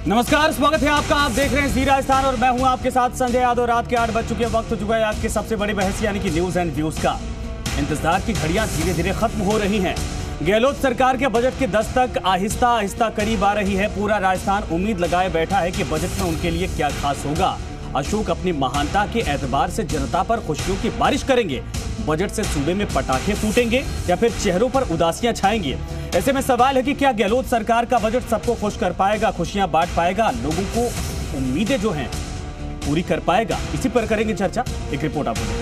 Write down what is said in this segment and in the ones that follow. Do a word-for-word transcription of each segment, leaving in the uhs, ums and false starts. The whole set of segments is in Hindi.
नमस्कार, स्वागत है आपका। आप देख रहे हैं जी राजस्थान और मैं हूं आपके साथ संजय यादव। रात के आठ बज चुके हैं, वक्त हो चुका है आज की सबसे बड़ी बहस यानी कि न्यूज एंड व्यूज का। इंतजार की घड़ियां धीरे धीरे खत्म हो रही हैं। गहलोत सरकार के बजट के दस्तक आहिस्ता आहिस्ता करीब आ रही है। पूरा राजस्थान उम्मीद लगाए बैठा है कि बजट में उनके लिए क्या खास होगा। अशोक अपनी महानता के एतबार से जनता पर खुशियों की बारिश करेंगे। बजट से सूबे में पटाखे फूटेंगे या फिर चेहरों पर उदासियां छाएंगी। ऐसे में सवाल है कि क्या गहलोत सरकार का बजट सबको खुश कर पाएगा, खुशियां बांट पाएगा, लोगों को उम्मीदें जो हैं पूरी कर पाएगा। इसी पर करेंगे चर्चा। एक रिपोर्ट आपको।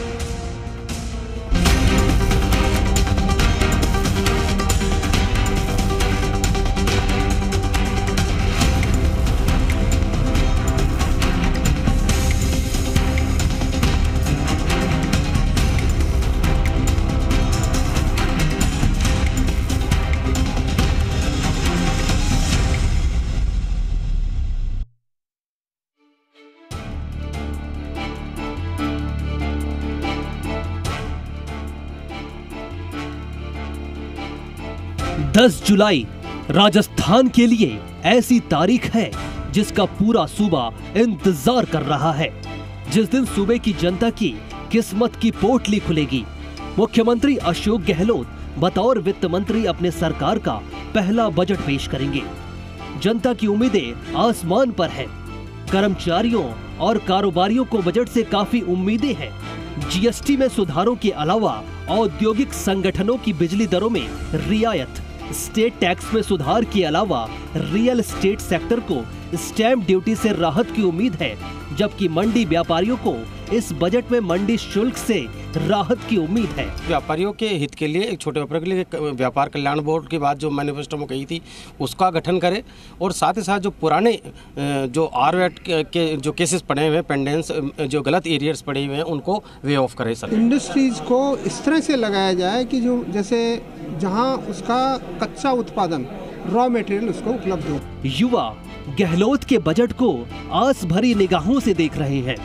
दस जुलाई राजस्थान के लिए ऐसी तारीख है जिसका पूरा सूबा इंतजार कर रहा है, जिस दिन सूबे की जनता की किस्मत की पोटली खुलेगी। मुख्यमंत्री अशोक गहलोत बतौर वित्त मंत्री अपने सरकार का पहला बजट पेश करेंगे। जनता की उम्मीदें आसमान पर हैं। कर्मचारियों और कारोबारियों को बजट से काफी उम्मीदें हैं। जीएसटी में सुधारों के अलावा औद्योगिक संगठनों की बिजली दरों में रियायत, स्टेट टैक्स में सुधार के अलावा रियल एस्टेट सेक्टर को स्टैंप ड्यूटी से राहत की उम्मीद है, जबकि मंडी व्यापारियों को इस बजट में मंडी शुल्क से राहत की उम्मीद है। व्यापारियों के हित के लिए एक छोटे व्यापारियों के लिए व्यापार कल्याण बोर्ड की बात जो मैनिफेस्टो में कही थी उसका गठन करे, और साथ ही साथ जो पुराने जो आरवेट के जो केसेस पड़े हुए हैं, पेंडेंस जो गलत एरियर्स पड़े हुए हैं, उनको वे ऑफ करे। सर, इंडस्ट्रीज को इस तरह से लगाया जाए कि जो जैसे जहां उसका कच्चा उत्पादन रॉ मटेरियल उसको उपलब्ध हो। युवा गहलोत के बजट को आस भरी निगाहों से देख रहे हैं।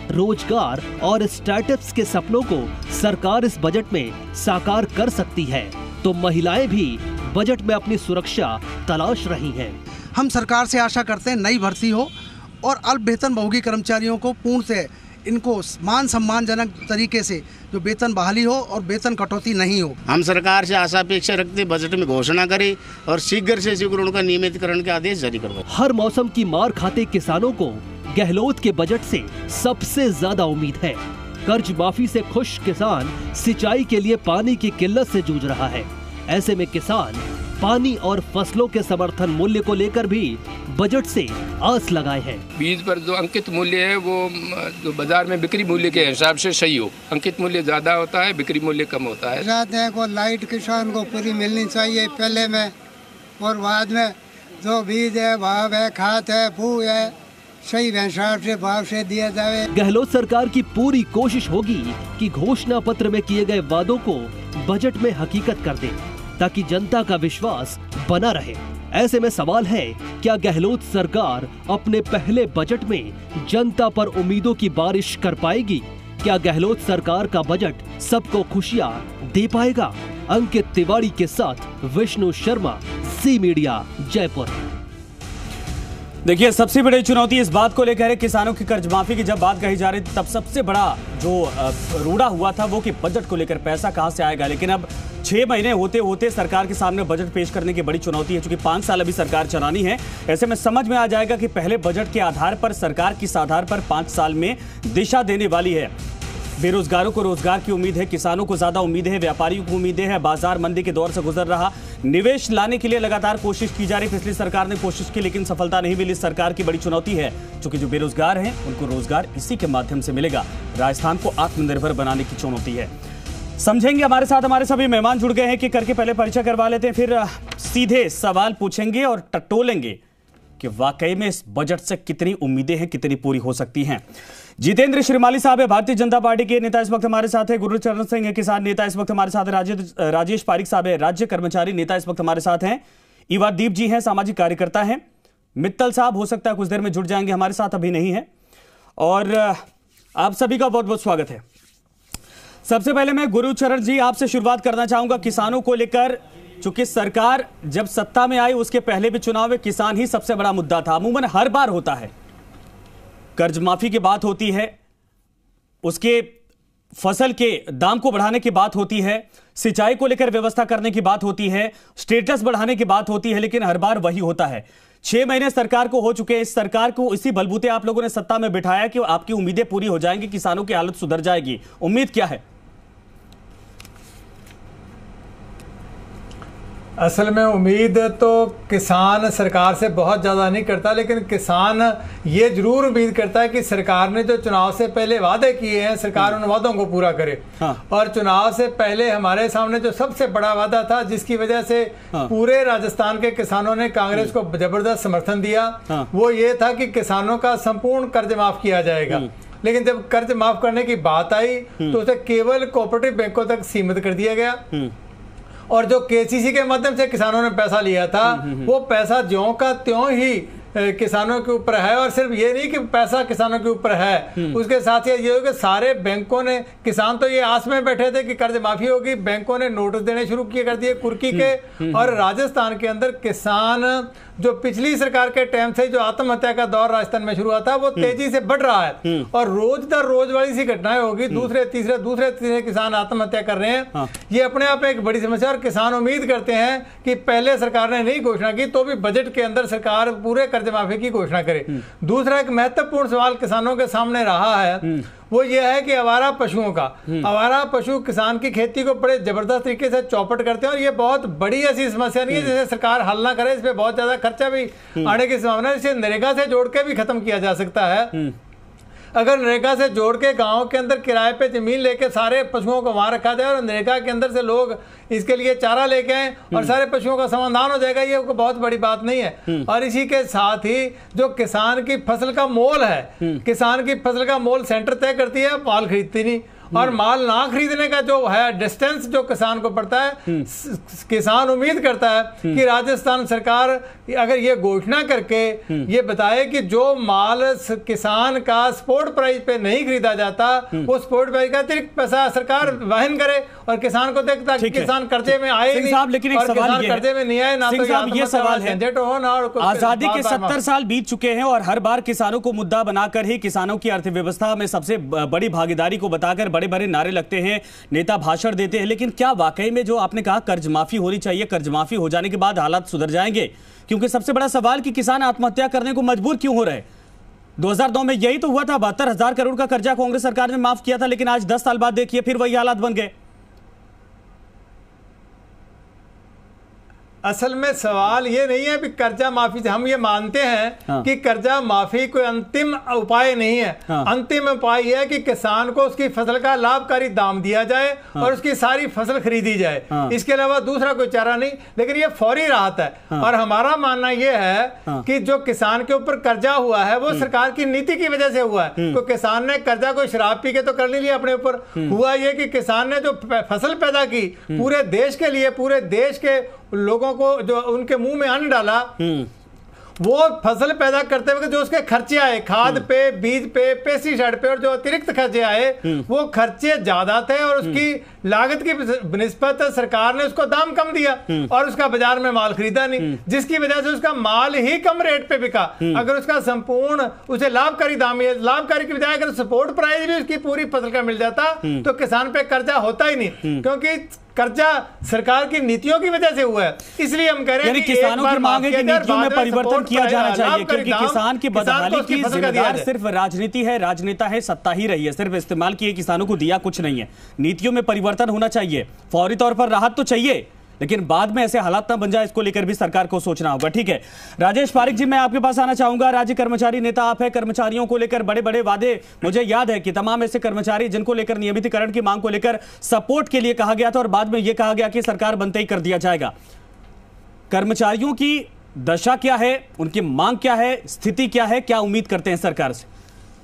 रोजगार और स्टार्टअप्स के सपनों को सरकार इस बजट में साकार कर सकती है, तो महिलाएं भी बजट में अपनी सुरक्षा तलाश रही हैं। हम सरकार से आशा करते हैं नई भर्ती हो और अल्प वेतनभोगी कर्मचारियों को पूर्ण से इनको मान सम्मानजनक तरीके से जो वेतन बहाली हो और वेतन कटौती नहीं हो। हम सरकार से आशा अपेक्षा रखते बजट में घोषणा करें और शीघ्र से शीघ्र उनका नियमितकरण के आदेश जारी करवाएं। हर मौसम की मार खाते किसानों को गहलोत के बजट से सबसे ज्यादा उम्मीद है। कर्ज माफी से खुश किसान सिंचाई के लिए पानी की किल्लत से जूझ रहा है। ऐसे में किसान पानी और फसलों के समर्थन मूल्य को लेकर भी बजट से आस लगाए हैं। बीज पर जो अंकित मूल्य है वो जो बाजार में बिक्री मूल्य के हिसाब से सही हो। अंकित मूल्य ज्यादा होता है, बिक्री मूल्य कम होता है। चाहते हैं को लाइट किसान को पूरी मिलनी चाहिए पहले में, और बाद में जो बीज है, भाव है, खाद है, फू है, सही हिसाब से भाव से दिया जाए। गहलोत सरकार की पूरी कोशिश होगी कि घोषणा पत्र में किए गए वादों को बजट में हकीकत कर दे, ताकि जनता का विश्वास बना रहे। ऐसे में सवाल है, क्या गहलोत सरकार अपने पहले बजट में जनता पर उम्मीदों की बारिश कर पाएगी? क्या गहलोत सरकार का बजट सबको खुशियां दे पाएगा? अंकित तिवारी के साथ विष्णु शर्मा, जी मीडिया, जयपुर। देखिए, सबसे बड़ी चुनौती इस बात को लेकर है, किसानों की कर्ज माफी की जब बात कही जा रही थी तब सबसे बड़ा जो रूड़ा हुआ था वो कि बजट को लेकर पैसा कहां से आएगा। लेकिन अब छह महीने होते होते सरकार के सामने बजट पेश करने की बड़ी चुनौती है, क्योंकि पांच साल अभी सरकार चलानी है। ऐसे में समझ में आ जाएगा कि पहले बजट के आधार पर सरकार किस आधार पर पांच साल में दिशा देने वाली है। बेरोजगारों को रोजगार की उम्मीद है, किसानों को ज्यादा उम्मीद है, व्यापारियों को उम्मीदें है। बाजार मंदी के दौर से गुजर रहा, निवेश लाने के लिए लगातार कोशिश की जा रही। पिछली सरकार ने कोशिश की लेकिन सफलता नहीं मिली। सरकार की बड़ी चुनौती है, क्योंकि जो बेरोजगार हैं उनको रोजगार इसी के माध्यम से मिलेगा। राजस्थान को आत्मनिर्भर बनाने की चुनौती है। समझेंगे, हमारे साथ हमारे सभी मेहमान जुड़ गए हैं कि करके पहले परिचय करवा लेते हैं, फिर सीधे सवाल पूछेंगे और टटोलेंगे कि वाकई में इस बजट से कितनी उम्मीदें हैं, कितनी पूरी हो सकती हैं। जितेंद्र श्रीमाली साहब है, भारतीय जनता पार्टी के नेता, इस वक्त हमारे साथ है। गुरुचरण सिंह है, किसान नेता, इस वक्त हमारे साथ है। राजेश राजेश पारिक साहब है, राज्य कर्मचारी नेता, इस वक्त हमारे साथ हैं। इवादीप जी हैं, सामाजिक कार्यकर्ता हैं। मित्तल साहब हो सकता है कुछ देर में जुड़ जाएंगे, हमारे साथ अभी नहीं है। और आप सभी का बहुत बहुत स्वागत है। सबसे पहले मैं गुरुचरण जी आपसे शुरुआत करना चाहूंगा। किसानों को लेकर चूंकि सरकार जब सत्ता में आई उसके पहले भी चुनाव में किसान ही सबसे बड़ा मुद्दा था। अमूमन हर बार होता है, कर्ज माफी की बात होती है, उसके फसल के दाम को बढ़ाने की बात होती है, सिंचाई को लेकर व्यवस्था करने की बात होती है, स्टेटस बढ़ाने की बात होती है, लेकिन हर बार वही होता है। छह महीने सरकार को हो चुके हैं। इस सरकार को इसी बलबूते आप लोगों ने सत्ता में बिठाया कि आपकी उम्मीदें पूरी हो जाएंगी, किसानों की हालत सुधर जाएगी। उम्मीद क्या है? असल में उम्मीद तो किसान सरकार से बहुत ज़्यादा नहीं करता, लेकिन किसान ये जरूर उम्मीद करता है कि सरकार ने जो चुनाव से पहले वादे किए हैं सरकार उन वादों को पूरा करे। हाँ। और चुनाव से पहले हमारे सामने जो सबसे बड़ा वादा था जिसकी वजह से हाँ। पूरे राजस्थान के किसानों ने कांग्रेस को जबरदस्त समर्थन दिया, हाँ। वो ये था कि किसानों का संपूर्ण कर्ज माफ किया जाएगा। लेकिन जब कर्ज माफ करने की बात आई तो उसे केवल कोऑपरेटिव बैंकों तक सीमित कर दिया गया, और जो केसीसी के माध्यम से किसानों ने पैसा लिया था वो पैसा ज्यों का त्यों ही किसानों के ऊपर है। और सिर्फ ये नहीं कि पैसा किसानों के ऊपर है, उसके साथ ही ये हो कि सारे बैंकों ने, किसान तो ये आस में बैठे थे कि कर्ज माफी होगी, बैंकों ने नोटिस देने शुरू किए कर दिए कुर्की के। और राजस्थान के अंदर किसान जो पिछली सरकार के टाइम से जो आत्महत्या का दौर राजस्थान में शुरू हुआ था वो तेजी से बढ़ रहा है, और रोज दर रोज वाली सी घटनाएं होगी, दूसरे तीसरे दूसरे तीसरे किसान आत्महत्या कर रहे हैं। हाँ। ये अपने आप में एक बड़ी समस्या। और किसान उम्मीद करते हैं कि पहले सरकार ने नहीं घोषणा की तो भी बजट के अंदर सरकार पूरे कर्ज माफी की घोषणा करे। दूसरा एक महत्वपूर्ण सवाल किसानों के सामने रहा है वो ये है कि आवारा पशुओं का, आवारा पशु किसान की खेती को बड़े जबरदस्त तरीके से चौपट करते हैं। और ये बहुत बड़ी ऐसी समस्या नहीं है जिसे सरकार हल ना करे, इस पे बहुत ज्यादा खर्चा भी आने की संभावना है। इसे नरेगा से जोड़ के भी खत्म किया जा सकता है। अगर नरेगा से जोड़ के गांव के अंदर किराए पे जमीन लेके सारे पशुओं को वहां रखा जाए और नरेगा के अंदर से लोग इसके लिए चारा लेके आए और सारे पशुओं का समाधान हो जाएगा, ये बहुत बड़ी बात नहीं है। और इसी के साथ ही जो किसान की फसल का मोल है, किसान की फसल का मोल सेंटर तय करती है, माल खरीदती नहीं। और माल ना खरीदने का जो है डिस्टेंस जो किसान को पड़ता है, किसान उम्मीद करता है कि राजस्थान सरकार अगर ये घोषणा करके ये बताए कि जो माल किसान का स्पोर्ट प्राइस पे नहीं खरीदा जाता वो स्पोर्ट प्राइस का अतिरिक्त पैसा सरकार वहन करे और किसान को देखता कि किसान कर्जे में आए नहीं, लेकिन एक सवाल कर्जे में नहीं आए ना, तो ये सवाल है आजादी के सत्तर साल बीत चुके हैं और हर बार किसानों को मुद्दा बनाकर ही किसानों की अर्थव्यवस्था में सबसे बड़ी भागीदारी को बताकर बड़े बड़े नारे लगते हैं, नेता भाषण देते हैं। लेकिन क्या वाकई में जो आपने कहा कर्ज माफी होनी चाहिए, कर्ज माफी हो जाने के बाद हालात सुधर जाएंगे? क्योंकि सबसे बड़ा सवाल कि किसान आत्महत्या करने को मजबूर क्यों हो रहे? दो हज़ार दो में यही तो हुआ था, बहत्तर हजार करोड़ का कर्जा कांग्रेस सरकार ने माफ किया था, लेकिन आज दस साल बाद देखिए फिर वही हालात बन गए। असल में सवाल ये नहीं है कि कर्जा माफी, हम ये मानते हैं हाँ। कि कर्जा माफी कोई अंतिम उपाय नहीं है। हाँ। अंतिम उपाय यह है कि किसान को उसकी फसल का लाभकारी दाम दिया जाए हाँ। और उसकी सारी फसल खरीदी जाए। हाँ। इसके अलावा दूसरा कोई चारा नहीं, लेकिन ये फौरी राहत है। हाँ। और हमारा मानना यह है हाँ। कि जो किसान के ऊपर कर्जा हुआ है वो सरकार की नीति की वजह से हुआ है। तो किसान ने कर्जा कोई शराब पी के तो कर नहीं लिया अपने ऊपर, हुआ ये कि किसान ने जो फसल पैदा की पूरे देश के लिए, पूरे देश के लोगों को जो उनके मुंह में अन्न डाला, वो फसल पैदा करते हुए जो उसके खर्चे आए खाद पे, बीज पे, पेस्टिसाइड पे और जो अतिरिक्त खर्चे आए वो खर्चे ज्यादा थे और उसकी लागत की निस्बत सरकार ने उसको दाम कम दिया और उसका बाजार में माल खरीदा नहीं, जिसकी वजह से उसका माल ही कम रेट पे बिका। अगर उसका संपूर्ण उसे लाभकारी दाम, लाभकारी की बजाय अगर सपोर्ट प्राइस भी उसकी पूरी फसल का मिल जाता तो किसान पे कर्जा होता ही नहीं, क्योंकि कर्जा सरकार की नीतियों की वजह से हुआ है। इसलिए हम कह रहे हैं कि किसानों की मांग है कि नीतियों में परिवर्तन किया जाना चाहिए, क्योंकि किसान की बदहाली की जिम्मेदार सिर्फ राजनीति है, राजनेता है, सत्ता ही रही है, सिर्फ इस्तेमाल किए किसानों को दिया कुछ नहीं है। नीतियों में परिवर्तन होना चाहिए, फौरी तौर पर राहत तो चाहिए, लेकिन बाद में ऐसे हालात ना बन जाए, इसको लेकर भी सरकार को सोचना होगा। ठीक है, राजेश पारिक जी, मैं आपके पास आना चाहूंगा। राज्य कर्मचारी नेता आप है, कर्मचारियों को लेकर बड़े बड़े वादे, मुझे याद है कि तमाम ऐसे कर्मचारी जिनको लेकर नियमितीकरण की मांग को लेकर सपोर्ट के लिए कहा गया था और बाद में यह कहा गया कि सरकार बनते ही कर दिया जाएगा। कर्मचारियों की दशा क्या है, उनकी मांग क्या है, स्थिति क्या है, क्या उम्मीद करते हैं सरकार से?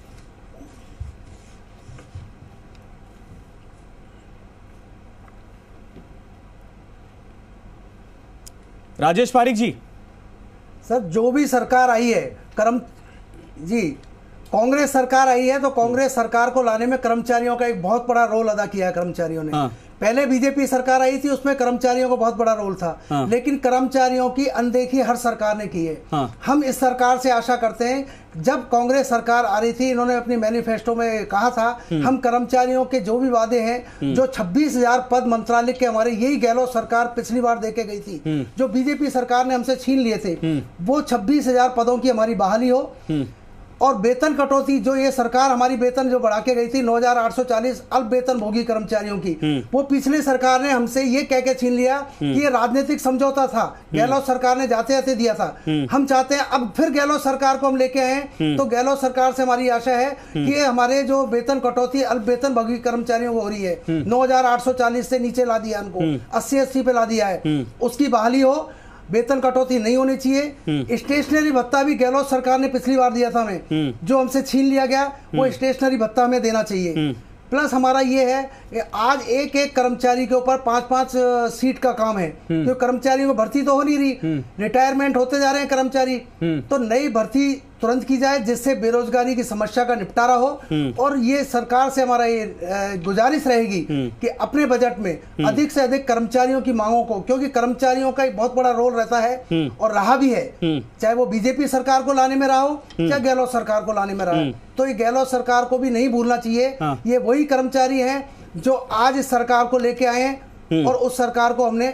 राजेश पारिक जी। सर, जो भी सरकार आई है कर्म जी कांग्रेस सरकार आई है तो कांग्रेस सरकार को लाने में कर्मचारियों का एक बहुत बड़ा रोल अदा किया है कर्मचारियों ने। हाँ। पहले बीजेपी सरकार आई थी, उसमें कर्मचारियों को बहुत बड़ा रोल था। हाँ। लेकिन कर्मचारियों की अनदेखी हर सरकार ने की है। हाँ। हम इस सरकार से आशा करते हैं, जब कांग्रेस सरकार आ रही थी, इन्होंने अपनी मैनिफेस्टो में कहा था हम कर्मचारियों के जो भी वादे हैं, जो छब्बीस हजार पद मंत्रालय के हमारे, यही गहलोत सरकार पिछली बार देके गई थी, जो बीजेपी सरकार ने हमसे छीन लिए थे, वो छब्बीस हजार पदों की हमारी बहाली हो, और वेतन कटौती जो ये सरकार हमारी वेतन जो बढ़ा के गई थी नौ हजार आठ सौ चालीस अल्प वेतन भोगी कर्मचारियों की, वो पिछली सरकार ने हमसे ये कह के छीन लिया कि ये राजनीतिक समझौता था, गहलोत सरकार ने जाते जाते दिया था। हम चाहते हैं अब फिर गहलोत सरकार को हम लेके आए, तो गहलोत सरकार से हमारी आशा है कि ये हमारे जो वेतन कटौती अल्प वेतन भोगी कर्मचारियों को हो रही है, नौ हजार आठ सौ चालीस से नीचे ला दिया उनको, अस्सी अस्सी पे ला दिया है, उसकी बहाली हो, वेतन कटौती नहीं होनी चाहिए। स्टेशनरी भत्ता भी गहलोत सरकार ने पिछली बार दिया था हमें, जो हमसे छीन लिया गया, वो स्टेशनरी भत्ता हमें देना चाहिए। प्लस हमारा ये है कि आज एक एक कर्मचारी के ऊपर पांच पांच सीट का काम है, तो कर्मचारियों को भर्ती तो हो नहीं रही, रिटायरमेंट होते जा रहे हैं कर्मचारी, तो नई भर्ती तुरंत की जाए जिससे बेरोजगारी की समस्या का निपटारा हो। और ये सरकार से हमारा ये गुजारिश रहेगी कि अपने बजट में अधिक से अधिक कर्मचारियों की मांगों को, क्योंकि कर्मचारियों का एक बहुत बड़ा रोल रहता है और रहा भी है, चाहे वो बीजेपी सरकार को लाने में रहा हो चाहे गहलोत सरकार को लाने में रहा हो, तो ये गहलोत सरकार को भी नहीं भूलना चाहिए। ये वही कर्मचारी हैं जो आज इस सरकार को लेके आए हैं और उस सरकार को हमने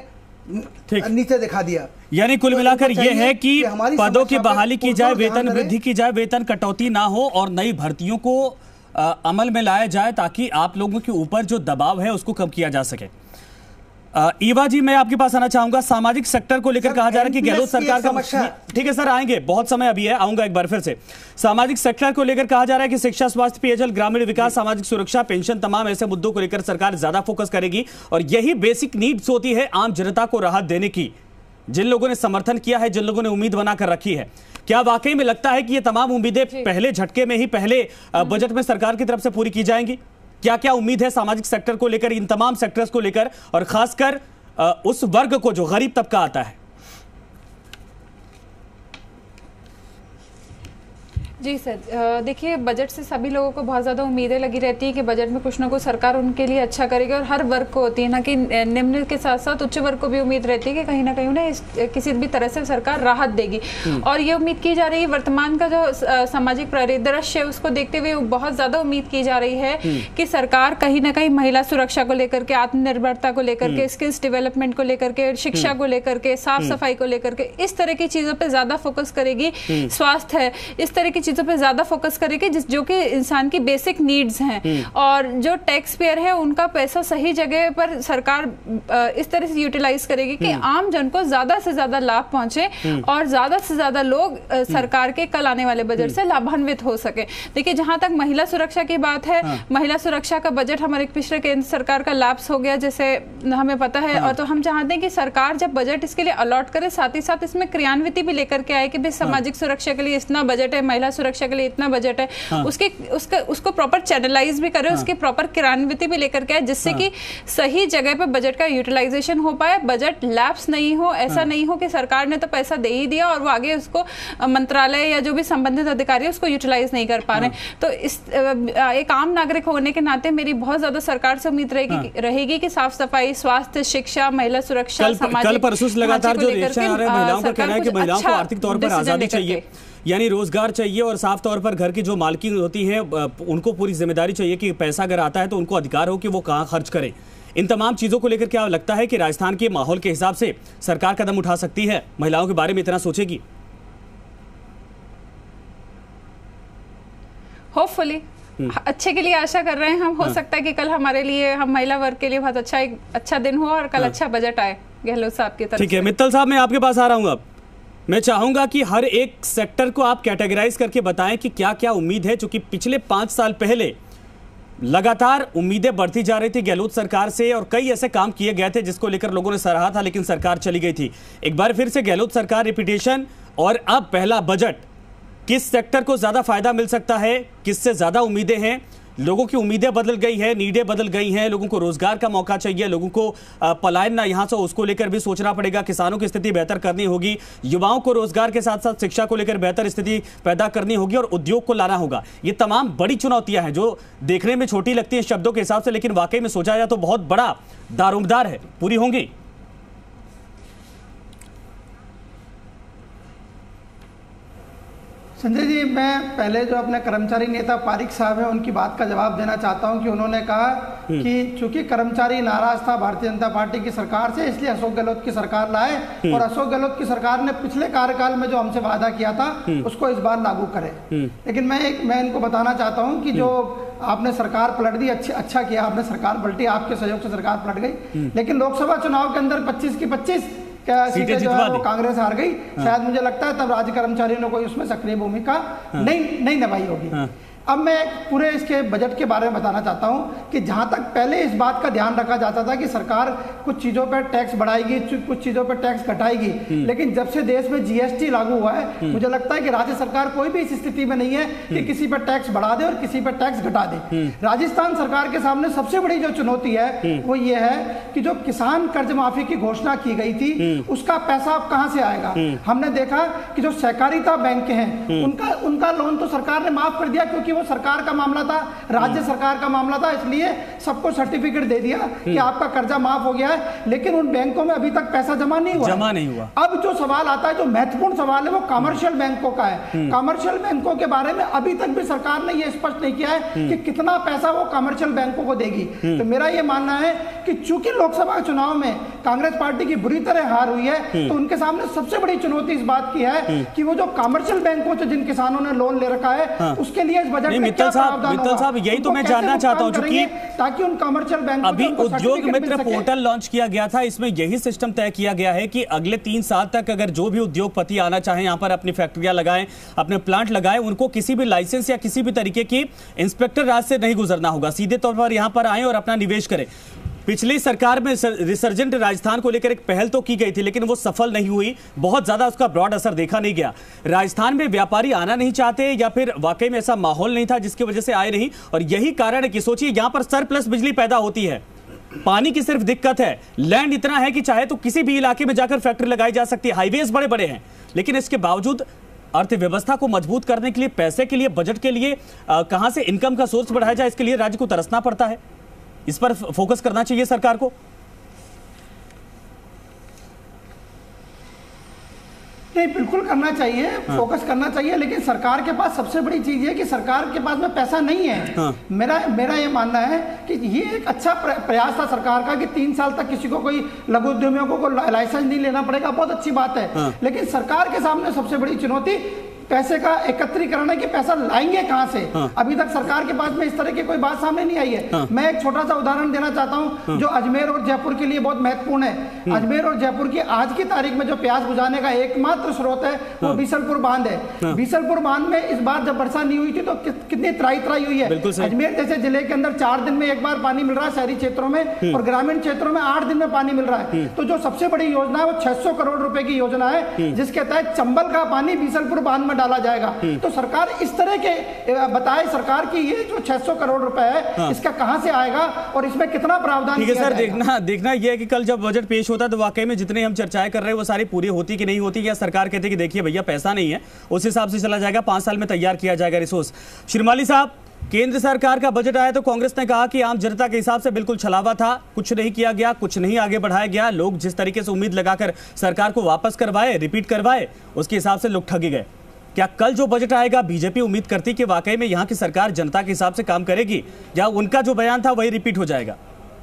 नीचे दिखा दिया। यानी कुल मिलाकर यह है कि पदों की बहाली की जाए, वेतन वृद्धि की जाए, वेतन कटौती ना हो और नई भर्तियों को आ, अमल में लाया जाए ताकि आप लोगों के ऊपर जो दबाव है उसको कम किया जा सके। आ, ईवा जी, मैं आपके पास आना चाहूंगा। सामाजिक सेक्टर को लेकर कहा जा रहा है कि गहलोत सरकार का, ठीक है सर, आएंगे, बहुत समय अभी है, आऊंगा एक बार फिर से। सामाजिक सेक्टर को लेकर कहा जा रहा है कि शिक्षा, स्वास्थ्य, पेयजल, ग्रामीण विकास, सामाजिक सुरक्षा, पेंशन, तमाम ऐसे मुद्दों को लेकर सरकार ज्यादा फोकस करेगी और यही बेसिक नीड्स होती है आम जनता को राहत देने की, जिन लोगों ने समर्थन किया है, जिन लोगों ने उम्मीद बनाकर रखी है। क्या वाकई में लगता है कि ये तमाम उम्मीदें पहले झटके में ही, पहले बजट में सरकार की तरफ से पूरी की जाएंगी? क्या क्या उम्मीद है सामाजिक सेक्टर को लेकर, इन तमाम सेक्टर्स को लेकर, और खासकर उस वर्ग को जो गरीब तबका आता है? जी सर, देखिए, बजट से सभी लोगों को बहुत ज़्यादा उम्मीदें लगी रहती है कि बजट में कुछ ना कुछ सरकार उनके लिए अच्छा करेगी, और हर वर्ग को होती है ना कि निम्न के साथ साथ उच्च वर्ग को भी उम्मीद रहती है कि कहीं ना कहीं उन्हें किसी भी तरह से सरकार राहत देगी। और ये उम्मीद की जा रही है, वर्तमान का जो सामाजिक परिदृश्य है उसको देखते हुए बहुत ज़्यादा उम्मीद की जा रही है कि सरकार कहीं ना कहीं महिला सुरक्षा को लेकर के, आत्मनिर्भरता को लेकर के, स्किल्स डेवलपमेंट को लेकर के, शिक्षा को लेकर के, साफ सफाई को लेकर के, इस तरह की चीज़ों पर ज़्यादा फोकस करेगी। स्वास्थ्य है, इस तरह की चीज़ों पे ज्यादा फोकस करेगी जिस जो कि इंसान की बेसिक नीड्स हैं, और जो टैक्स पेयर है उनका पैसा सही जगह पर सरकार इस तरह से यूटिलाइज करेगी कि आम जन को ज्यादा से ज्यादा लाभ पहुंचे और ज्यादा से ज्यादा लोग सरकार के कल आने वाले बजट से लाभान्वित हो सके। देखिए, जहां तक महिला सुरक्षा की बात है, महिला सुरक्षा का बजट हमारे पिछले केंद्र सरकार का लैप्स हो गया, जैसे हमें पता है, और तो हम चाहते हैं कि सरकार जब बजट इसके लिए अलॉट करे, साथ ही साथ इसमें क्रियान्विति भी लेकर के आए कि भाई सामाजिक सुरक्षा के लिए इतना बजट है, महिला सुरक्षा के लिए इतना बजट है, हाँ। उसके उसका उसको प्रॉपर चैनलाइज भी करे, हाँ। उसकी प्रॉपर क्रियान्विति भी लेकर के आए, जिससे हाँ। कि सही जगह पे बजट का यूटिलाइजेशन हो पाए, बजट लैप्स नहीं हो। ऐसा हाँ। नहीं हो कि सरकार ने तो पैसा दे ही दिया और वो आगे उसको मंत्रालय या जो भी संबंधित अधिकारी उसको यूटिलाइज नहीं कर पा रहे। हाँ। तो इस एक आम नागरिक होने के नाते मेरी बहुत ज्यादा सरकार से उम्मीद रहेगी हाँ। रहेगी कि साफ सफाई, स्वास्थ्य, शिक्षा, महिला सुरक्षा, कल परसों लगातार जो रिएक्शन आ रहे हैं महिलाओं का कहना है कि महिलाओं को आर्थिक तौर पर आजादी चाहिए, यानी रोजगार चाहिए, और साफ तौर पर घर की जो मालकी होती है उनको पूरी जिम्मेदारी चाहिए कि पैसा अगर आता है तो उनको अधिकार हो कि वो कहाँ खर्च करें। इन तमाम चीजों को लेकर क्या लगता है कि राजस्थान के माहौल के हिसाब से सरकार कदम उठा सकती है, महिलाओं के बारे में इतना सोचेगी? होपफुली अच्छे के लिए आशा कर रहे हैं हम। हो हाँ। सकता है कि कल हमारे लिए, हम महिला वर्ग के लिए बहुत अच्छा एक अच्छा दिन हो और कल हाँ। अच्छा बजट आए गहलोत साहब की तरफ। ठीक है मित्तल साहब, मैं आपके पास आ रहा हूँ। अब मैं चाहूंगा कि हर एक सेक्टर को आप कैटेगराइज करके बताएं कि क्या क्या उम्मीद है, क्योंकि पिछले पांच साल पहले लगातार उम्मीदें बढ़ती जा रही थी गहलोत सरकार से और कई ऐसे काम किए गए थे जिसको लेकर लोगों ने सराहा था, लेकिन सरकार चली गई थी। एक बार फिर से गहलोत सरकार रिपीटेशन, और अब पहला बजट, किस सेक्टर को ज्यादा फायदा मिल सकता है, किससे ज्यादा उम्मीदें हैं, लोगों की उम्मीदें बदल गई है, नीडें बदल गई हैं, लोगों को रोजगार का मौका चाहिए, लोगों को पलायन ना यहाँ से उसको लेकर भी सोचना पड़ेगा, किसानों की स्थिति बेहतर करनी होगी, युवाओं को रोजगार के साथ साथ शिक्षा को लेकर बेहतर स्थिति पैदा करनी होगी और उद्योग को लाना होगा। ये तमाम बड़ी चुनौतियां हैं जो देखने में छोटी लगती हैं शब्दों के हिसाब से, लेकिन वाकई में सोचा जाए तो बहुत बड़ा दारोमदार है, पूरी होंगी। संजय जी, मैं पहले जो अपने कर्मचारी नेता पारिक साहब हैं उनकी बात का जवाब देना चाहता हूं कि उन्होंने कहा कि चूंकि कर्मचारी नाराज था भारतीय जनता पार्टी की सरकार से, इसलिए अशोक गहलोत की सरकार लाए और अशोक गहलोत की सरकार ने पिछले कार्यकाल में जो हमसे वादा किया था उसको इस बार लागू करे। लेकिन मैं एक मैं इनको बताना चाहता हूँ कि जो आपने सरकार पलट दी, अच्छा अच्छा किया आपने, सरकार पलटी, आपके सहयोग से सरकार पलट गई, लेकिन लोकसभा चुनाव के अंदर पच्चीस की पच्चीस क्या सीटें जो है वो कांग्रेस हार गई। शायद मुझे लगता है तब राज्य कर्मचारियों ने कोई उसमें सक्रिय भूमिका नहीं नहीं निभाई होगी। अब मैं पूरे इसके बजट के बारे में बताना चाहता हूं कि जहां तक पहले इस बात का ध्यान रखा जाता था कि सरकार कुछ चीज़ों पर टैक्स बढ़ाएगी, कुछ चीज़ों पर टैक्स घटाएगी, लेकिन जब से देश में जीएसटी लागू हुआ है मुझे लगता है कि राज्य सरकार कोई भी इस स्थिति में नहीं है कि किसी पर टैक्स बढ़ा दे और किसी पर टैक्स घटा दे। राजस्थान सरकार के सामने सबसे बड़ी जो चुनौती है वो ये है कि जो किसान कर्ज माफी की घोषणा की गई थी उसका पैसा अब कहां से आएगा। हमने देखा कि जो सहकारिता बैंक हैं उनका उनका लोन तो सरकार ने माफ कर दिया क्योंकि वो सरकार का मामला था, राज्य सरकार का मामला था, इसलिए सबको सर्टिफिकेट दे दिया कि आपका कर्जा माफ हो गया है, लेकिन उन बैंकों में अभी तक पैसा जमा नहीं हुआ जमा नहीं हुआ। अब जो सवाल आता है, जो महत्वपूर्ण सवाल है वो कमर्शियल बैंकों का है। कमर्शियल बैंकों के बारे में अभी तक भी सरकार ने यह स्पष्ट नहीं किया है कि कितना पैसा वो कमर्शियल बैंकों को देगी। तो मेरा यह मानना है कि चूंकि लोकसभा चुनाव में कांग्रेस पार्टी की बुरी तरह हार हुई है तो उनके सामने सबसे बड़ी चुनौती इस बात की है कि वो जो कमर्शियल बैंकों से जिन किसानों ने लोन ले रखा है उसके लिए इस बजट मित्तल साहब मित्तल साहब यही तो मैं जानना चाहता हूं, क्योंकि ताकि उन कमर्शियल बैंक अभी उद्योग मित्र पोर्टल लॉन्च किया गया था, इसमें यही सिस्टम तय किया गया है कि अगले तीन साल तक अगर जो भी उद्योगपति आना चाहे यहाँ पर अपनी फैक्ट्रियां लगाएं, अपने प्लांट लगाएं, उनको किसी भी लाइसेंस या किसी भी तरीके की इंस्पेक्टर राज से नहीं गुजरना होगा, सीधे तौर पर यहाँ पर आए और अपना निवेश करें। पिछली सरकार में रिसर्जेंट राजस्थान को लेकर एक पहल तो की गई थी लेकिन वो सफल नहीं हुई, बहुत ज्यादा उसका ब्रॉड असर देखा नहीं गया। राजस्थान में व्यापारी आना नहीं चाहते या फिर वाकई में ऐसा माहौल नहीं था जिसकी वजह से आए नहीं, और यही कारण है कि सोचिए यहां पर सरप्लस बिजली पैदा होती है, पानी की सिर्फ दिक्कत है, लैंड इतना है कि चाहे तो किसी भी इलाके में जाकर फैक्ट्री लगाई जा सकती है, हाईवेज बड़े बड़े हैं, लेकिन इसके बावजूद अर्थव्यवस्था को मजबूत करने के लिए, पैसे के लिए, बजट के लिए कहां से इनकम का सोर्स बढ़ाया जाए, इसके लिए राज्य को तरसना पड़ता है। इस पर फोकस करना चाहिए सरकार को। नहीं, बिल्कुल करना चाहिए, हाँ। फोकस करना चाहिए, लेकिन सरकार के पास सबसे बड़ी चीज है कि सरकार के पास में पैसा नहीं है। हाँ। मेरा मेरा ये मानना है कि ये एक अच्छा प्रयास था सरकार का कि तीन साल तक किसी को कोई लघु उद्यमियों को लाइसेंस नहीं लेना पड़ेगा, बहुत अच्छी बात है। हाँ। लेकिन सरकार के सामने सबसे बड़ी चुनौती पैसे का एकत्रीकरण है कि पैसा लाएंगे कहां से। हाँ। अभी तक सरकार के पास में इस तरह की कोई बात सामने नहीं आई है। हाँ। मैं एक छोटा सा उदाहरण देना चाहता हूं। हाँ। जो अजमेर और जयपुर के लिए बहुत महत्वपूर्ण है। अजमेर और जयपुर की आज की तारीख में जो प्यास बुझाने का एकमात्र स्रोत है वो हाँ। बीसलपुर बांध है। हाँ। बीसलपुर बांध में इस बार जब वर्षा नहीं हुई थी तो कि, कितनी त्राई त्राई हुई है। अजमेर जैसे जिले के अंदर चार दिन में एक बार पानी मिल रहा है शहरी क्षेत्रों में, और ग्रामीण क्षेत्रों में आठ दिन में पानी मिल रहा है। तो जो सबसे बड़ी योजना है वो छह सौ करोड़ रुपए की योजना है जिसके तहत चंबल का पानी बीसलपुर बांध में डाला जाएगा। तो सरकार इस तरह के बताए सरकार की ये जो छह सौ करोड़ रुपए है हाँ। इसका कहां से आएगा और इसमें कितना प्रावधान ठीक है सर। देखना देखना ये है कि कल जब बजट पेश होता है तो वाकई में जितने हम चर्चाएं कर रहे हैं वो सारी पूरी होती कि नहीं होती, या सरकार कहती कि देखिए भैया पैसा नहीं है, उस हिसाब से चला जाएगा, पांच साल में तैयार किया जाएगा रिसोर्स। श्रीमाली साहब, केंद्र सरकार का बजट आया तो कांग्रेस ने कहा कि आम जनता के हिसाब से बिल्कुल छलावा था, कुछ नहीं किया गया, कुछ नहीं आगे बढ़ाया गया, लोग जिस तरीके से उम्मीद लगाकर सरकार को वापस करवाए, रिपीट करवाए, उसके हिसाब से लोग ठगे गए। क्या कल जो बजट आएगा बीजेपी उम्मीद करती कि वाकई में यहां की सरकार जनता के हिसाब से काम करेगी, या उनका जो बयान था वही रिपीट हो जाएगा?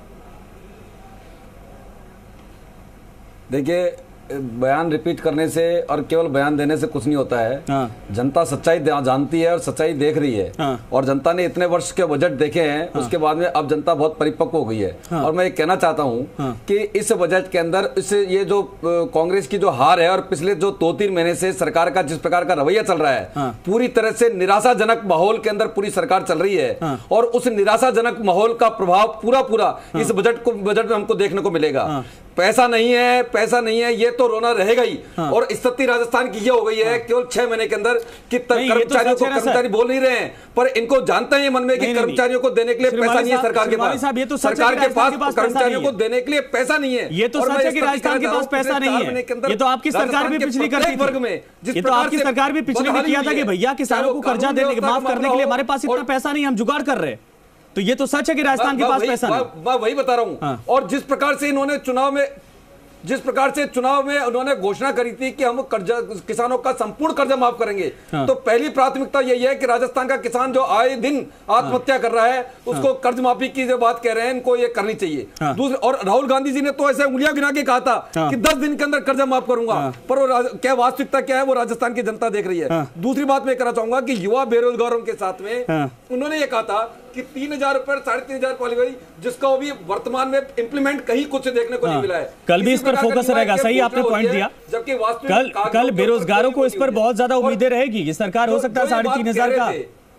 देखिए, बयान रिपीट करने से और केवल बयान देने से कुछ नहीं होता है। हाँ। जनता सच्चाई जानती है और सच्चाई देख रही है। हाँ। और जनता ने इतने वर्ष के बजट देखे हैं। हाँ। उसके बाद में अब जनता बहुत परिपक्व हो गई है। हाँ। और मैं ये कहना चाहता हूँ हाँ। कि इस बजट के अंदर इस ये जो कांग्रेस की जो हार है और पिछले जो दो तीन महीने से सरकार का जिस प्रकार का रवैया चल रहा है, हाँ। पूरी तरह से निराशाजनक माहौल के अंदर पूरी सरकार चल रही है। हाँ। और उस निराशाजनक माहौल का प्रभाव पूरा पूरा हाँ। इस बजट को बजट में हमको देखने को मिलेगा। पैसा नहीं है, पैसा नहीं है, ये तो रोना रहेगा ही। हाँ। और स्थिति राजस्थान की ये हो गई है केवल छह महीने के अंदर कि कर्मचारियों को कर्मचारी बोल नहीं रहे हैं, पर इनको जानते हैं मन में कि कर्मचारियों को देने के लिए पैसा नहीं है सरकार के पास। ये तो सरकार के पास कर्मचारियों को देने के लिए पैसा नहीं है। ये तो सच है कि राजस्थान के पास पैसा नहीं है। ये तो आपकी सरकार भी पिछली करती थी वर्ग में, ये तो आपकी सरकार भी पिछले में किया था कि भैया किसानों को कर्जा देने के माफ करने के लिए हमारे पास इतना पैसा नहीं, हम जुगाड़ कर रहे हैं। तो ये तो सच है कि राजस्थान के पास पैसा नहीं। मैं वही बता रहा हूं। और जिस प्रकार से इन्होंने चुनाव में जिस प्रकार से चुनाव में उन्होंने घोषणा करी थी कि हम कर्जा किसानों का संपूर्ण कर्जा माफ करेंगे, हाँ। तो पहली प्राथमिकता यही है कि राजस्थान का किसान जो आए दिन आत्महत्या हाँ। कर रहा है उसको हाँ। कर्ज माफी की जो बात कह रहे हैं इनको ये करनी चाहिए। हाँ। दूसरे और राहुल गांधी जी ने तो ऐसे उंगलियां गिना के कहा था हाँ। कि दस दिन के अंदर कर्जा माफ करूंगा, हाँ। पर वो क्या वास्तविकता क्या है वो राजस्थान की जनता देख रही है। हाँ। दूसरी बात मैं कहना चाहूंगा कि युवा बेरोजगारों के साथ में हाँ। उन्होंने ये कहा था कि तीन हजार रुपए साढ़े तीन हजार वाली गई, जिसका अभी वर्तमान में इंप्लीमेंट कहीं कुछ देखने को हाँ। नहीं मिला है। कल भी इस पर फोकस रहेगा, सही आपने पॉइंट दिया। जबकि कल कल बेरोजगारों को इस पर बहुत ज्यादा उम्मीदें रहेगी कि सरकार हो सकता है साढ़े तीन हजार का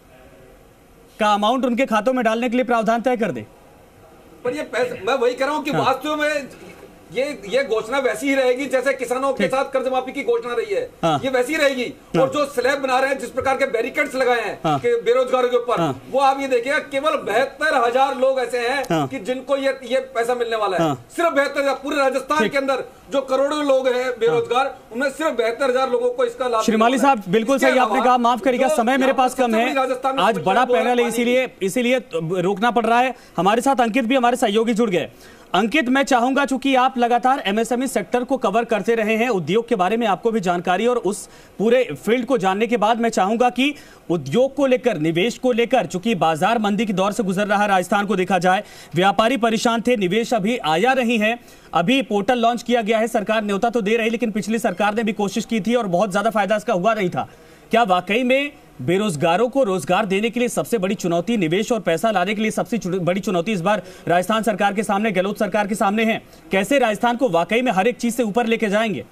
का अमाउंट उनके खातों में डालने के लिए प्रावधान तय कर दे। पर ये पैसा मैं वही कह रहा हूँ कि वास्तव में ये ये घोषणा वैसी ही रहेगी जैसे किसानों के साथ कर्ज माफी की घोषणा रही है। हाँ। ये वैसी रहेगी। हाँ। और जो स्लैब बना रहे हैं, जिस प्रकार के बैरिकेड्स लगाए हैं हाँ। कि बेरोजगारों के ऊपर हाँ। वो आप ये देखिएगा केवल बहत्तर हजार लोग ऐसे हैं हाँ। कि जिनको ये ये पैसा मिलने वाला है। हाँ। सिर्फ बहत्तर हजार पूरे राजस्थान के अंदर जो करोड़ों लोग हैं बेरोजगार, उनमें सिर्फ बहत्तर हजार लोगों को इसका लाभ। श्रीमाली साहब बिल्कुल सही आपने कहा, माफ करिएगा समय मेरे पास कम है, आज बड़ा पैनल है इसीलिए इसीलिए रोकना पड़ रहा है। हमारे साथ अंकित भी हमारे सहयोगी जुड़ गए। अंकित, मैं चाहूंगा चूंकि आप लगातार एमएसएमई सेक्टर को कवर करते रहे हैं, उद्योग के बारे में आपको भी जानकारी और उस पूरे फील्ड को जानने के बाद मैं चाहूंगा कि उद्योग को लेकर, निवेश को लेकर, चूंकि बाजार मंदी की दौर से गुजर रहा है राजस्थान को देखा जाए, व्यापारी परेशान थे, निवेश अभी आया नहीं है। अभी पोर्टल लॉन्च किया गया है, सरकार न्योता तो दे रही, लेकिन पिछली सरकार ने भी कोशिश की थी और बहुत ज्यादा फायदा इसका हुआ नहीं था। क्या वाकई में बेरोजगारों को रोजगार देने के लिए सबसे बड़ी चुनौती, निवेश और पैसा लाने के लिए सबसे बड़ी चुनौती इस बार राजस्थान सरकार के सामने, गहलोत सरकार के सामने है? कैसे राजस्थान को वाकई में हर एक चीज से ऊपर लेके जाएंगे?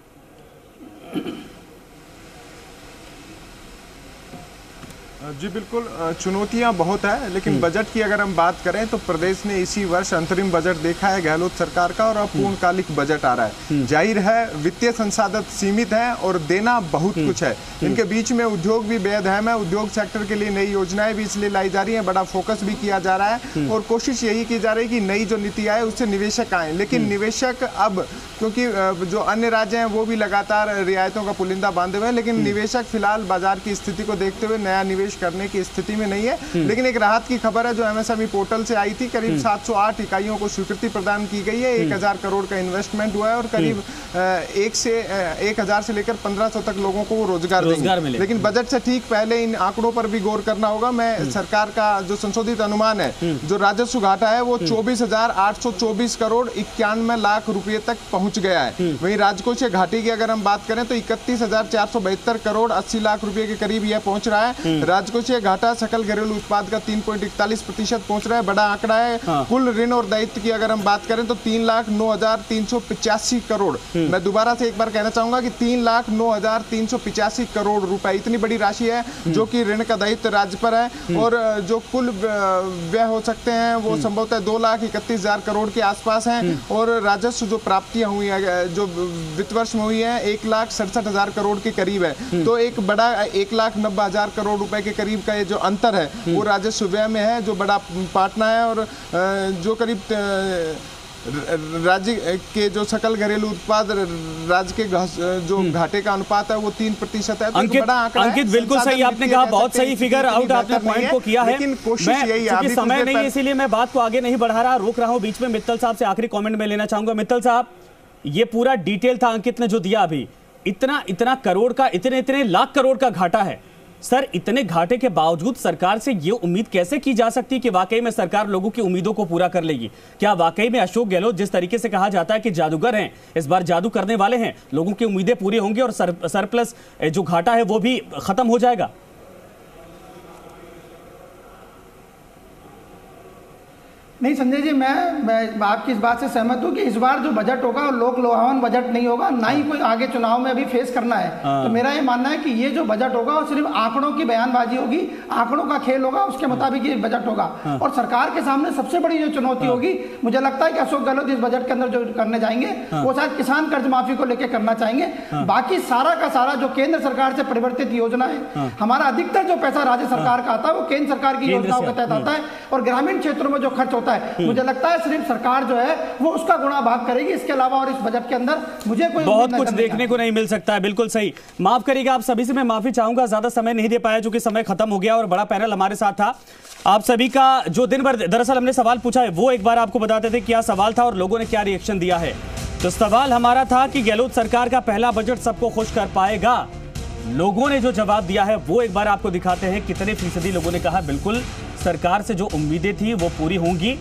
जी बिल्कुल, चुनौतियां बहुत है, लेकिन बजट की अगर हम बात करें तो प्रदेश ने इसी वर्ष अंतरिम बजट देखा है गहलोत सरकार का, और अब पूर्णकालिक बजट आ रहा है। जाहिर है वित्तीय संसाधन सीमित हैं और देना बहुत कुछ है। इनके बीच में उद्योग भी बेहद अहम है। उद्योग सेक्टर के लिए नई योजनाएं भी इसलिए लाई जा रही हैं, बड़ा फोकस भी किया जा रहा है और कोशिश यही की जा रही है कि नई जो नीति आए उससे निवेशक आए। लेकिन निवेशक अब, क्योंकि जो अन्य राज्य हैं वो भी लगातार रियायतों का पुलिंदा बांधे हुए हैं, लेकिन निवेशक फिलहाल बाजार की स्थिति को देखते हुए नया निवेश करने की स्थिति में नहीं है। लेकिन एक राहत की खबर है जो एमएसएमई पोर्टल से आई थी, करीब सात सौ आठ इकाइयों को स्वीकृति प्रदान की गई है, एक हजार करोड़ का इन्वेस्टमेंट हुआ है और करीब एक से एक हजार से लेकर पंद्रह सौ तक लोगों को रोजगार देंगे। लेकिन बजट से ठीक पहले इन आंकड़ों पर भी गौर करना होगा। मैं सरकार का जो संशोधित अनुमान है, जो राजस्व घाटा है वो चौबीस हजार आठ सौ चौबीस करोड़ इक्यानवे लाख रुपए तक पहुंच गया है। वहीं राजकोषीय घाटे की अगर हम बात करें तो इकतीस हजार चार सौ बहत्तर करोड़ अस्सी लाख रुपए के करीब यह पहुंच रहा है। राजकोषीय घाटा सकल घरेलू उत्पाद का तीन पॉइंट इकतालीस प्रतिशत पहुंच रहा है, बड़ा आंकड़ा है। हाँ। कुल ऋण और दायित्व की अगर हम बात करें तो तीन लाख नौ हजार तीन सौ पिचासी करोड़। मैं दोबारा से एक बार कहना चाहूंगा कि तीन लाख नौ हजार तीन सौ पिचासी करोड़ रुपए, इतनी बड़ी राशि है जो कि ऋण का दायित्व राज्य पर है। और जो कुल व्यय हो सकते हैं वो संभवतः दो लाख इकतीस हजार करोड़ के आसपास हैं। और राजस्व जो प्राप्तियां हुई है जो वित्त वर्ष में हुई है एक लाख सड़सठ हजार करोड़ के करीब है। तो एक बड़ा एक लाख नब्बे हजार करोड़ रुपए के करीब का जो अंतर है वो राजस्व व्यय में है, जो बड़ा पाटना है। और जो करीब राज्य के जो सकल घरेलू उत्पाद राज्य के जो घाटे का अनुपात है वो तीन प्रतिशत है। तो अंकित, बड़ा आंकड़ा अंकित है। बिल्कुल सही आपने कहा, बहुत सही फिगर आउट आपने पॉइंट को किया है। लेकिन कोशिश यही है, समय नहीं इसीलिए मैं बात को आगे नहीं बढ़ा रहा, रोक रहा हूं बीच में। मित्तल साहब से आखिरी कमेंट में लेना चाहूंगा। मित्तल साहब, ये पूरा डिटेल था अंकित ने जो दिया अभी, इतना इतना करोड़ का, इतने इतने लाख करोड़ का घाटा है सर। इतने घाटे के बावजूद सरकार से ये उम्मीद कैसे की जा सकती है कि वाकई में सरकार लोगों की उम्मीदों को पूरा कर लेगी? क्या वाकई में अशोक गहलोत, जिस तरीके से कहा जाता है कि जादूगर हैं, इस बार जादू करने वाले हैं, लोगों की उम्मीदें पूरी होंगी और सर, सरप्लस जो घाटा है वो भी खत्म हो जाएगा? नहीं संजय जी, मैं मैं आपकी इस बात से सहमत हूँ कि इस बार जो बजट होगा वो लोक लुभावन बजट नहीं होगा, ना ही कोई आगे चुनाव में अभी फेस करना है। तो मेरा ये मानना है कि ये जो बजट होगा वो सिर्फ आंकड़ों की बयानबाजी होगी, आंकड़ों का खेल होगा, उसके मुताबिक ये बजट होगा। और सरकार के सामने सबसे बड़ी जो चुनौती होगी, मुझे लगता है कि अशोक गहलोत इस बजट के अंदर जो करने जाएंगे वो शायद किसान कर्ज माफी को लेकर करना चाहेंगे। बाकी सारा का सारा जो केंद्र सरकार से परिवर्तित योजना है, हमारा अधिकतर जो पैसा राज्य सरकार का आता है वो केंद्र सरकार की योजनाओं के तहत आता है, और ग्रामीण क्षेत्रों में जो खर्च होता है मुझे लगता है सिर्फ सरकार जो है वो उसका गुणा भाग करेगी। इसके अलावा और इस बजट के अंदर मुझे कोई बहुत कुछ देखने को नहीं मिल सकता है। बिल्कुल सही, माफ करिएगा आप सभी से, मैं माफी चाहूंगा, ज्यादा समय नहीं दे पाया क्योंकि समय खत्म हो गया और बड़ा पैनल हमारे साथ था। आप सभी का जो दिन भर दरअसल हमने सवाल पूछा है वो एक बार आपको बताते थे क्या सवाल था और लोगों ने क्या रिएक्शन दिया है। तो सवाल हमारा था कि गहलोत सरकार का पहला बजट सबको खुश कर पाएगा। लोगों ने जो जवाब दिया है वो एक बार आपको दिखाते हैं। कितने फीसदी लोगों ने कहा बिल्कुल सरकार से जो उम्मीदें थी वो पूरी होंगी,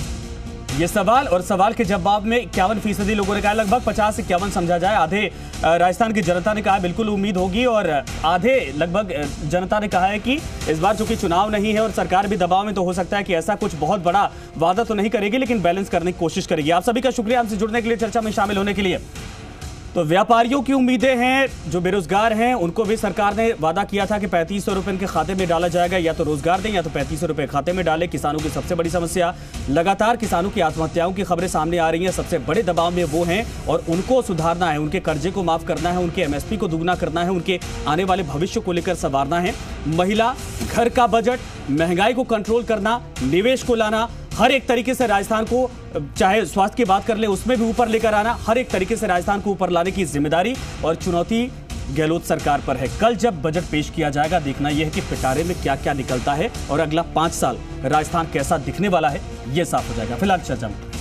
ये सवाल। और सवाल के जवाब में इक्यावन फीसदी लोगों ने कहा, लगभग पचास इक्यावन समझा जाए, आधे राजस्थान की जनता ने कहा बिल्कुल उम्मीद होगी, और आधे लगभग जनता ने कहा है कि इस बार चूंकि चुनाव नहीं है और सरकार भी दबाव में, तो हो सकता है कि ऐसा कुछ बहुत बड़ा वादा तो नहीं करेगी लेकिन बैलेंस करने की कोशिश करेगी। आप सभी का शुक्रिया हमसे जुड़ने के लिए, चर्चा में शामिल होने के लिए। तो व्यापारियों की उम्मीदें हैं, जो बेरोजगार हैं उनको भी सरकार ने वादा किया था कि पैंतीस सौ रुपए इनके खाते में डाला जाएगा, या तो रोजगार दें या तो पैंतीस सौ रुपए खाते में डालें। किसानों की सबसे बड़ी समस्या, लगातार किसानों की आत्महत्याओं की खबरें सामने आ रही हैं, सबसे बड़े दबाव में वो हैं और उनको सुधारना है, उनके कर्जे को माफ करना है, उनके एमएसपी को दुगना करना है, उनके आने वाले भविष्य को लेकर संवारना है। महिला, घर का बजट, महंगाई को कंट्रोल करना, निवेश को लाना, हर एक तरीके से राजस्थान को, चाहे स्वास्थ्य की बात कर ले उसमें भी ऊपर लेकर आना, हर एक तरीके से राजस्थान को ऊपर लाने की जिम्मेदारी और चुनौती गहलोत सरकार पर है। कल जब बजट पेश किया जाएगा, देखना यह है कि पिटारे में क्या क्या निकलता है और अगला पांच साल राजस्थान कैसा दिखने वाला है, यह साफ हो जाएगा। फिलहाल चर्चा में